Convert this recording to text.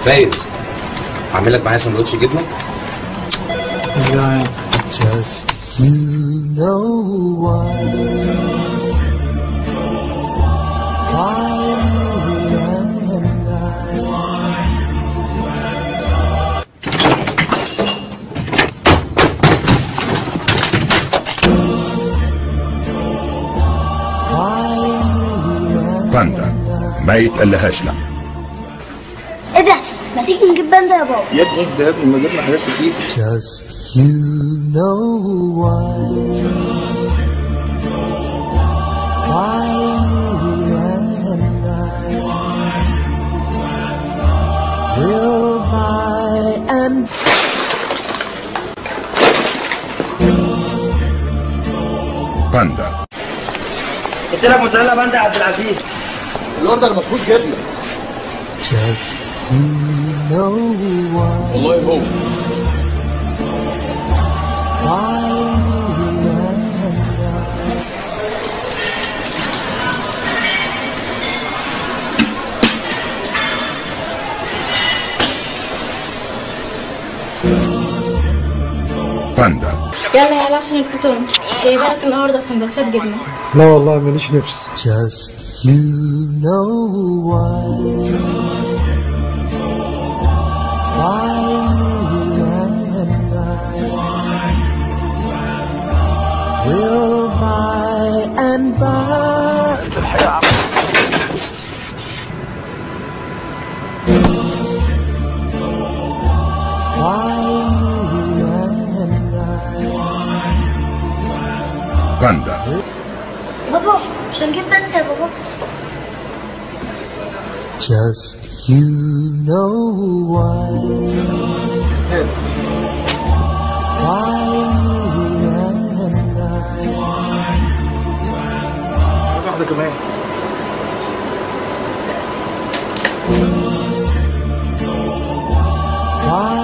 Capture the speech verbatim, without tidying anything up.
فايز، اعمل لك معايا سندوتش جبنه؟ لا Just you know why Why you and I باندا ما يتقلهاش لا. ايه ده؟ ما تيجي نجيب باندا يا بابا؟ يا ابني ده يا ابني ما جبنا حاجات كتير. Just you know why Why you and I will buy and باندا قلت لك موزاريلا باندا يا عبد العزيز. الاوردر ما فيهوش جبنه. Just you know why والله هو Why you and I باندا يلا يلا عشان الفطور جايبه لك النهارده سندوتشات جبنه. لا والله ماليش نفس. Just you know why Why you and I will buy and buy Why you and I باندا بابا مش هنجيب باندا يا بابا؟ Just you know why Why you and I واحده كمان. Why